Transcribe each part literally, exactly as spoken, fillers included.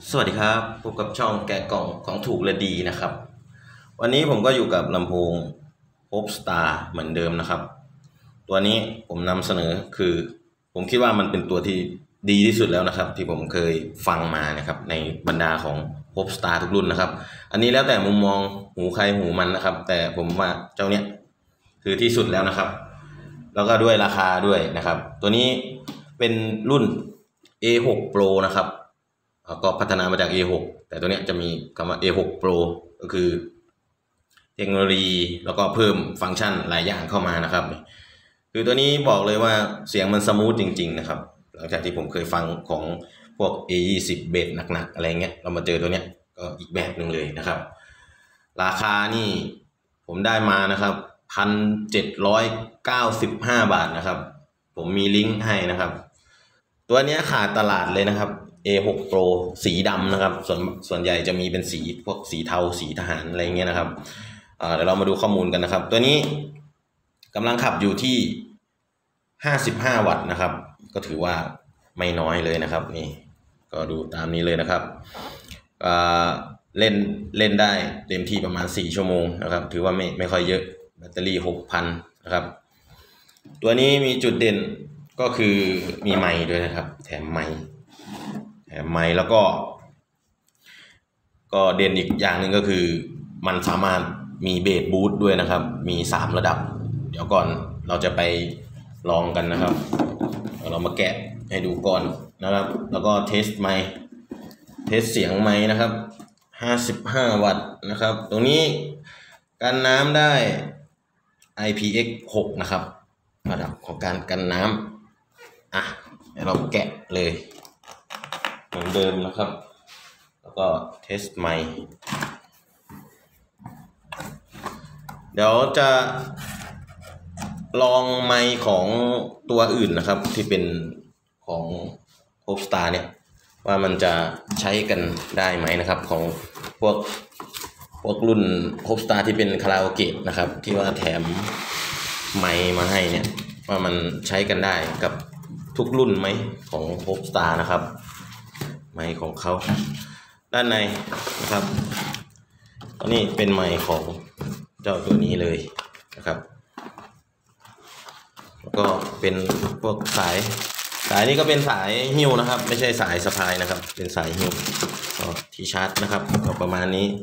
สวัสดีครับพบกับช่องแกะกล่องของถูกและดีนะครับวันนี้ผมก็อยู่กับลำโพง Popstar เหมือนเดิมนะครับตัวนี้ผมนำเสนอคือผมคิดว่ามันเป็นตัวที่ดีที่สุดแล้วนะครับที่ผมเคยฟังมานะครับในบรรดาของ Popstar ทุกรุ่นนะครับอันนี้แล้วแต่มุมมองหูใครหูมันนะครับแต่ผมว่าเจ้าเนี้ยคือที่สุดแล้วนะครับแล้วก็ด้วยราคาด้วยนะครับตัวนี้เป็นรุ่น เอ หก Pro นะครับก็พัฒนามาจาก เอ หก แต่ตัวนี้จะมีคำว่า เอ หก Pro ก็คือเทคโนโลยีแล้วก็เพิ่มฟังก์ชันหลายอย่างเข้ามานะครับคือตัวนี้บอกเลยว่าเสียงมันสมูทจริงๆนะครับหลังจากที่ผมเคยฟังของพวก เอ ยี่สิบ เบสหนักๆอะไรเงี้ยเรามาเจอตัวเนี้ยก็อีกแบบหนึ่งเลยนะครับราคานี่ผมได้มานะครับ หนึ่งพันเจ็ดร้อยเก้าสิบห้า บาทนะครับผมมีลิงก์ให้นะครับตัวนี้ขาดตลาดเลยนะครับ เอ หก Pro สีดำนะครับส่วนส่วนใหญ่จะมีเป็นสีพวกสีเทาสีทหารอะไรเงี้ยนะครับเดี๋ยวเรามาดูข้อมูลกันนะครับตัวนี้กำลังขับอยู่ที่ห้าสิบห้าวัตต์นะครับก็ถือว่าไม่น้อยเลยนะครับนี่ก็ดูตามนี้เลยนะครับเล่นเล่นได้เต็มที่ประมาณสี่ชั่วโมงนะครับถือว่าไม่ไม่ค่อยเยอะแบตเตอรี่ หกพัน นะครับตัวนี้มีจุดเด่นก็คือมีไมค์ด้วยนะครับแถมไมค์แถมไมค์แล้วก็ก็เด่นอีกอย่างหนึ่งก็คือมันสามารถมีเบสบูสต์ด้วยนะครับมีสามระดับเดี๋ยวก่อนเราจะไปลองกันนะครับเรามาแกะให้ดูก่อนนะครับแล้วก็เทสไมค์เทสเสียงไมค์นะครับห้าสิบห้าวัตต์นะครับตรงนี้กันน้ำได้ ไอ พี เอ็กซ์ หกนะครับระดับของการกันน้ำอ่ะเดี๋ยวเราแกะเลยเหมือนเดิมนะครับแล้วก็เทสไมค์เดี๋ยวจะลองไมค์ของตัวอื่นนะครับที่เป็นของ Popstar เนี่ยว่ามันจะใช้กันได้ไหมนะครับของพวกพวกรุ่น Popstar ที่เป็นคาราโอเกะนะครับที่ว่าแถมไมค์มาให้เนี่ยว่ามันใช้กันได้กับทุกรุ่นไหมของ Popstar นะครับไมค์ของเขาด้านในนะครับตัวนี้เป็นไมค์ของเจ้าตัวนี้เลยนะครับแล้วก็เป็นพวกสายสายนี้ก็เป็นสายหิ้วนะครับไม่ใช่สายสะพายนะครับเป็นสายหิ้วที่ชาร์จนะครับก็ประมาณนี้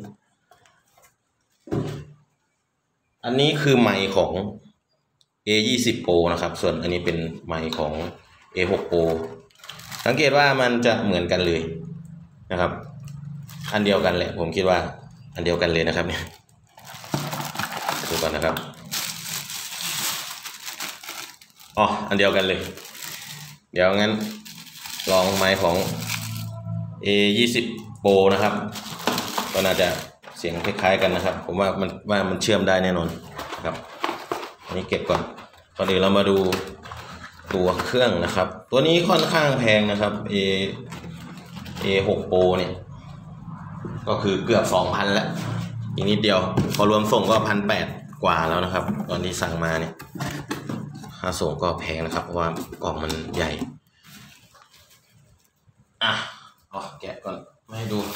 อันนี้คือไมค์ของ เอ ยี่สิบ Pro นะครับส่วนอันนี้เป็นไมค์ของ เอ หก Pro สังเกตว่ามันจะเหมือนกันเลยนะครับอันเดียวกันแหละผมคิดว่าอันเดียวกันเลยนะครับเนี่ยดูก่อนนะครับอ๋ออันเดียวกันเลยเดี๋ยวงั้นลองไมค์ของ เอ ยี่สิบ Pro นะครับก็น่าจะเสียงคล้ายๆกันนะครับผมว่ามันว่ามันเชื่อมได้แน่นอนนะครับอันนี้เก็บก่อนก่อนอื่นเรามาดูตัวเครื่องนะครับตัวนี้ค่อนข้างแพงนะครับ A เอ หก Pro เนี่ยก็คือเกือบ สองพัน แล้วอีกนิดเดียวพอรวมส่งก็ หนึ่งพันแปดร้อย กว่าแล้วนะครับตอนที่สั่งมาเนี่ยค่าส่งก็แพงนะครับเพราะว่ากล่องมันใหญ่อ่ะเอาแกะก่อนมาให้ดู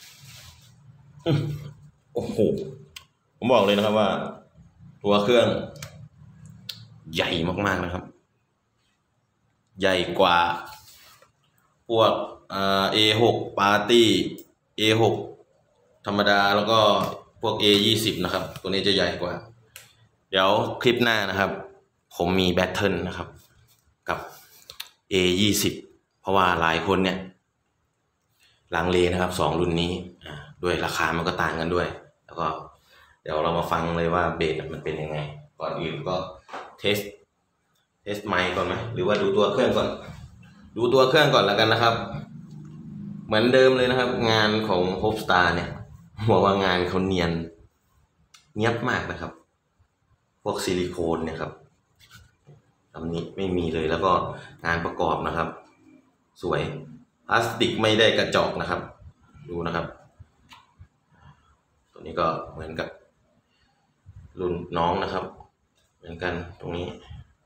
โอ้โหผมบอกเลยนะครับว่าตัวเครื่องใหญ่มากๆนะครับใหญ่กว่าพวกอ่า เอ หก Party เอ หก ธรรมดาแล้วก็พวก เอ ยี่สิบ นะครับตัวนี้จะใหญ่กว่าเดี๋ยวคลิปหน้านะครับผมมีแบทเทิลนะครับกับ เอ ยี่สิบ เพราะว่าหลายคนเนี่ยลังเลนะครับสองรุ่นนี้ด้วยราคามันก็ต่างกันด้วยแล้วก็เดี๋ยวเรามาฟังเลยว่าเบสมันเป็นยังไงก่อนอื่นก็เทสเทสไมค์ก่อนไหมหรือว่าดูตัวเครื่องก่อนดูตัวเครื่องก่อนแล้วกันนะครับเหมือนเดิมเลยนะครับงานของ Popstar เนี่ยบอกว่างานเขาเนียนเนียบมากนะครับพวกซิลิโคนเนี่ยครับตำหนิไม่มีเลยแล้วก็งานประกอบนะครับสวยพลาสติกไม่ได้กระจอกนะครับดูนะครับตัวนี้ก็เหมือนกับรุ่นน้องนะครับเหมือนกันตรงนี้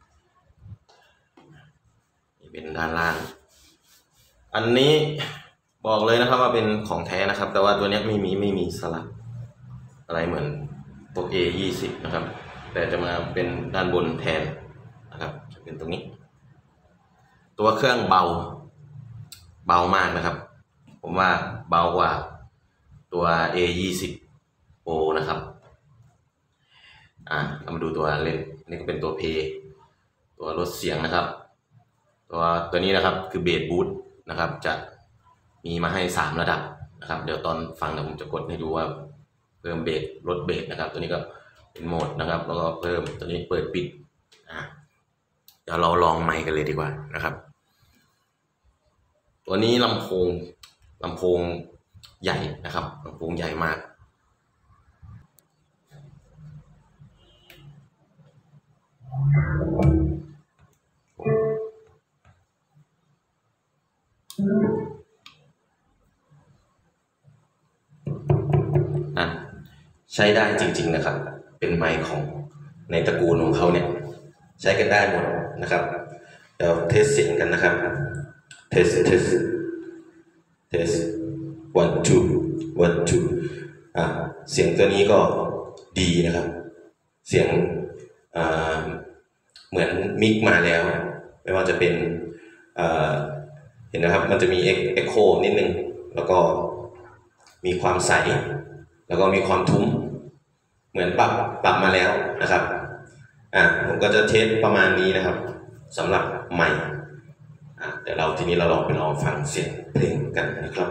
นี่เป็นด้านล่างอันนี้บอกเลยนะครับว่าเป็นของแท้นะครับ แต่ว่าตัวนี้ไม่มีไม่มีสลักอะไรเหมือนตัว เอ ยี่สิบ นะครับแต่จะมาเป็นด้านบนแทนนะครับจะเป็นตรงนี้ตัวเครื่องเบาเบามากนะครับผมว่าเบากว่าตัว เอ ยี่สิบ Pro นะครับอ่ะเรามาดูตัวเล่นนี่ก็เป็นตัวเพย์ตัวลดเสียงนะครับตัวตัวนี้นะครับคือเบสบูทนะครับจะมีมาให้สามระดับนะครับเดี๋ยวตอนฟังเดี๋ยวผมจะกดให้ดูว่าเพิ่มเบสลดเบสนะครับตัวนี้ก็เป็นโหมดนะครับแล้วก็เพิ่มตัวนี้เปิดปิดอ่ะเดี๋ยวเราลองไมค์กันเลยดีกว่านะครับตัวนี้ลำโพงลำโพงใหญ่นะครับลำโพงใหญ่มากนั่นใช้ได้จริงๆนะครับเป็นไมค์ของในตระกูลของเขาเนี่ยใช้กันได้หมดนะครับเดี๋ยวเทสเสียงกันนะครับเทสเทสเทส one two one two อ่ะเสียงตัวนี้ก็ดีนะครับเสียงอ่าเหมือนมิกมาแล้วไม่ว่าจะเป็นอ่าเห็นนะครับมันจะมีเอ็กโคนิดนึงแล้วก็มีความใสแล้วก็มีความทุ้มเหมือนปรับปรับมาแล้วนะครับอ่ะผมก็จะเทสประมาณนี้นะครับสำหรับไมค์อ่ะเดี๋ยวเราทีนี้เราลองไปลองฟังเสียงเพลงกันนะครับ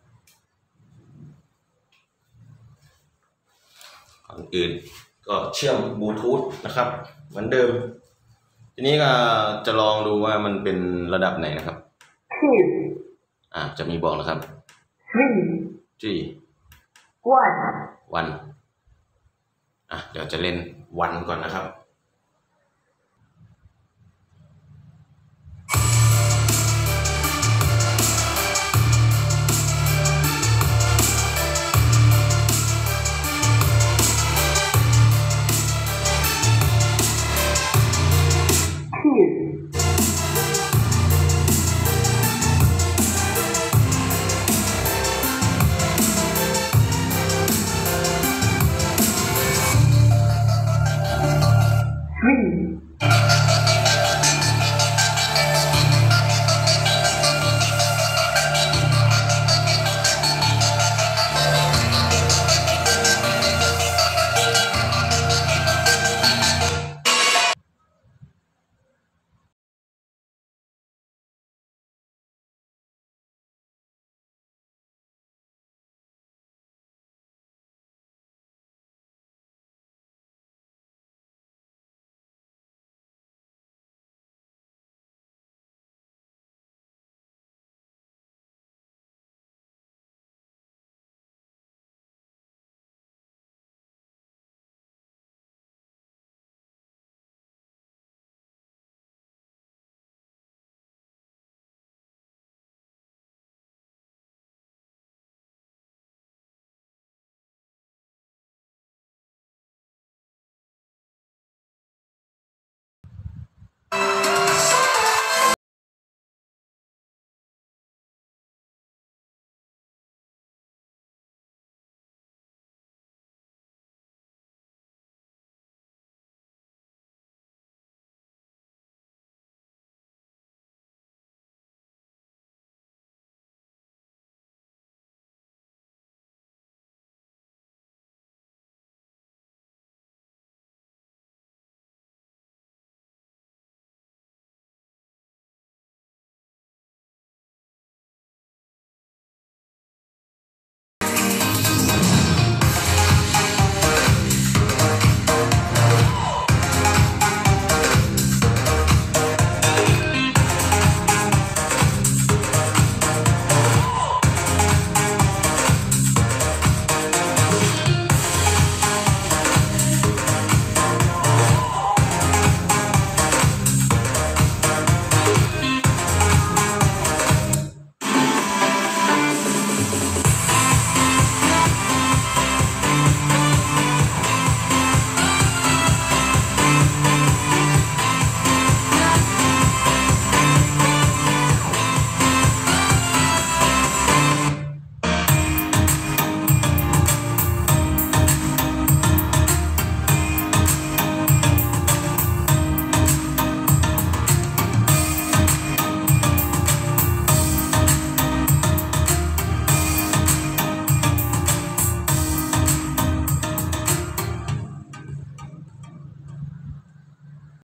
ก่อนอื่นก็เชื่อมบลูทูธนะครับเหมือนเดิมทีนี้ก็จะลองดูว่ามันเป็นระดับไหนนะครับอ่ะจะมีบอกนะครับ three one วันอ่ะเดี๋ยวจะเล่นวันก่อนนะครับ